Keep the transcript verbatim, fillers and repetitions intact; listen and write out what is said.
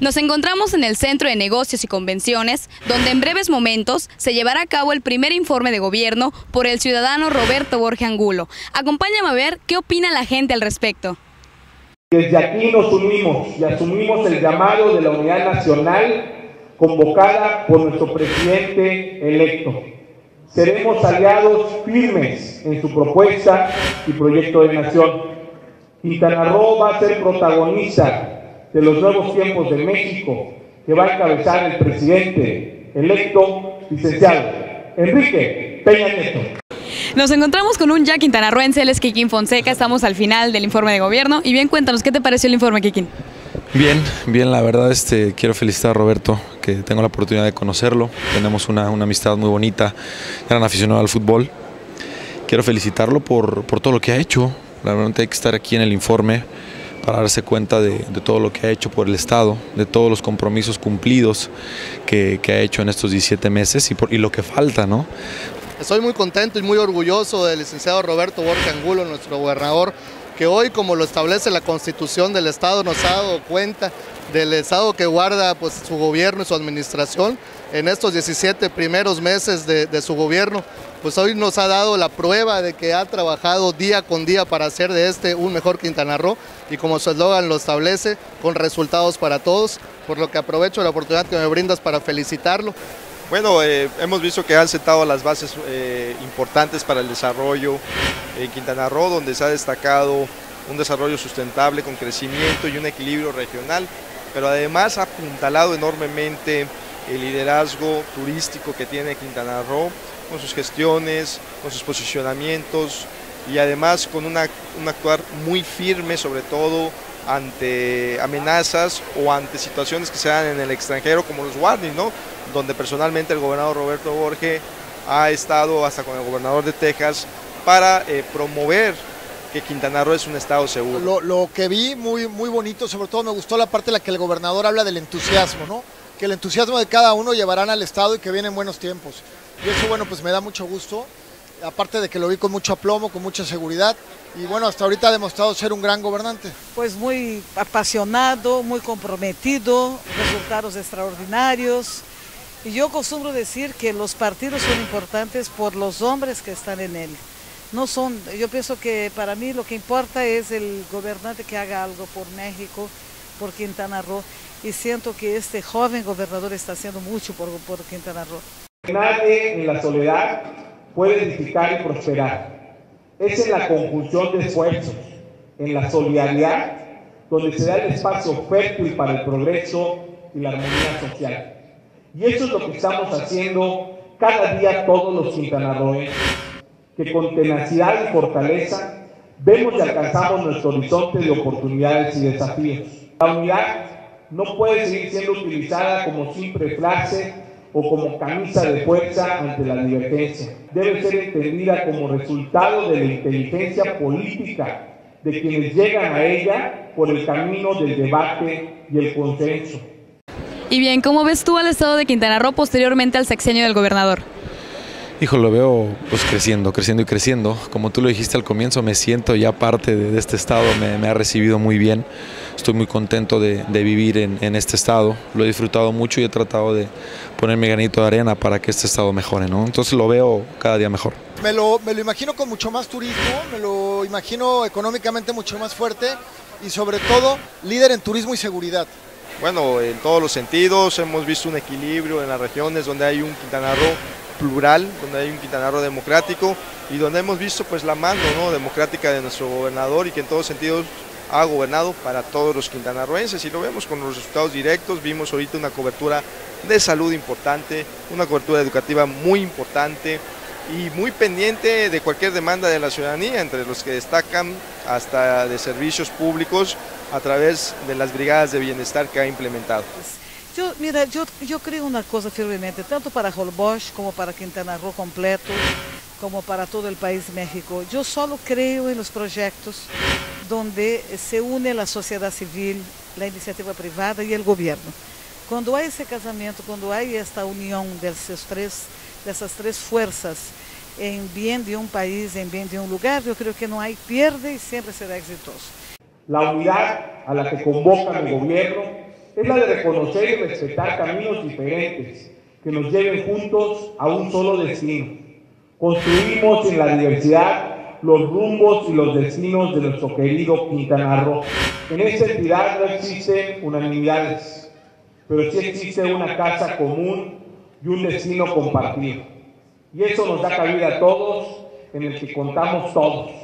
Nos encontramos en el Centro de Negocios y Convenciones, donde en breves momentos se llevará a cabo el primer informe de gobierno por el ciudadano Roberto Borge Angulo. Acompáñame a ver qué opina la gente al respecto. Desde aquí nos unimos y asumimos el llamado de la unidad nacional convocada por nuestro presidente electo. Seremos aliados firmes en su propuesta y proyecto de nación. Quintana Roo va a ser protagonista de los nuevos tiempos de México que va a encabezar el presidente electo, licenciado Enrique Peña Nieto. Nos encontramos con un ya quintanarroense, él es Kikín Fonseca, estamos al final del informe de gobierno. Y bien, cuéntanos, ¿qué te pareció el informe, Kikín? Bien, bien, la verdad este, quiero felicitar a Roberto, que tengo la oportunidad de conocerlo. Tenemos una, una amistad muy bonita, gran aficionado al fútbol. Quiero felicitarlo por, por todo lo que ha hecho. La verdad hay que estar aquí en el informe para darse cuenta de, de todo lo que ha hecho por el Estado, de todos los compromisos cumplidos que, que ha hecho en estos diecisiete meses y, por, y lo que falta, ¿no? Estoy muy contento y muy orgulloso del licenciado Roberto Borge Angulo, nuestro gobernador, que hoy, como lo establece la Constitución del Estado, nos ha dado cuenta del Estado que guarda pues, su gobierno y su administración en estos diecisiete primeros meses de, de su gobierno. Pues hoy nos ha dado la prueba de que ha trabajado día con día para hacer de este un mejor Quintana Roo y como su eslogan lo establece, con resultados para todos, por lo que aprovecho la oportunidad que me brindas para felicitarlo. Bueno, eh, hemos visto que han sentado las bases eh, importantes para el desarrollo en Quintana Roo, donde se ha destacado un desarrollo sustentable con crecimiento y un equilibrio regional, pero además ha apuntalado enormemente el liderazgo turístico que tiene Quintana Roo, con sus gestiones, con sus posicionamientos y además con una, un actuar muy firme, sobre todo ante amenazas o ante situaciones que se dan en el extranjero como los warnings, ¿no? Donde personalmente el gobernador Roberto Borge ha estado hasta con el gobernador de Texas para eh, promover que Quintana Roo es un estado seguro. Lo, lo que vi muy, muy bonito, sobre todo me gustó la parte en la que el gobernador habla del entusiasmo, ¿no? Que el entusiasmo de cada uno llevarán al estado y que vienen buenos tiempos. Y eso, bueno, pues me da mucho gusto, aparte de que lo vi con mucho aplomo, con mucha seguridad, y bueno, hasta ahorita ha demostrado ser un gran gobernante. Pues muy apasionado, muy comprometido, resultados extraordinarios. Y yo acostumbro decir que los partidos son importantes por los hombres que están en él. No son, yo pienso que para mí lo que importa es el gobernante que haga algo por México, por Quintana Roo, y siento que este joven gobernador está haciendo mucho por, por Quintana Roo. Nadie en la soledad puede edificar y prosperar. Es en la conjunción de esfuerzos, en la solidaridad, donde se da el espacio fértil para el progreso y la armonía social. Y eso es lo que estamos haciendo cada día todos los quintanarroenses, que con tenacidad y fortaleza vemos y alcanzamos nuestro horizonte de oportunidades y desafíos. La unidad no puede seguir siendo utilizada como simple frase o como camisa de fuerza ante la divergencia. Debe ser entendida como resultado de la inteligencia política de quienes llegan a ella por el camino del debate y el consenso. Y bien, ¿cómo ves tú al estado de Quintana Roo posteriormente al sexenio del gobernador? Hijo, lo veo pues creciendo, creciendo y creciendo. Como tú lo dijiste al comienzo, me siento ya parte de, de este estado, me, me ha recibido muy bien. Estoy muy contento de, de vivir en, en este estado, lo he disfrutado mucho y he tratado de poner mi granito de arena para que este estado mejore, ¿no? Entonces lo veo cada día mejor. Me lo, me lo imagino con mucho más turismo, me lo imagino económicamente mucho más fuerte y sobre todo líder en turismo y seguridad. Bueno, en todos los sentidos hemos visto un equilibrio en las regiones donde hay un Quintana Roo plural, donde hay un Quintana Roo democrático y donde hemos visto pues la mano, ¿no?, democrática de nuestro gobernador y que en todos sentidos ha gobernado para todos los quintanarroenses y lo vemos con los resultados directos. Vimos ahorita una cobertura de salud importante, una cobertura educativa muy importante y muy pendiente de cualquier demanda de la ciudadanía, entre los que destacan hasta de servicios públicos a través de las brigadas de bienestar que ha implementado. Yo, mira, yo, yo creo una cosa firmemente, tanto para Holbox como para Quintana Roo completo, como para todo el país México. Yo solo creo en los proyectos donde se une la sociedad civil, la iniciativa privada y el gobierno. Cuando hay ese casamiento, cuando hay esta unión de esas tres, de esas tres fuerzas en bien de un país, en bien de un lugar, yo creo que no hay pierde y siempre será exitoso. La unidad a la que convoca el gobierno es la de reconocer y respetar caminos diferentes que nos lleven juntos a un solo destino. Construimos en la diversidad los rumbos y los destinos de nuestro querido Quintana Roo. En esta entidad no existen unanimidades, pero sí existe una casa común y un destino compartido. Y eso nos da cabida a todos, en el que contamos todos.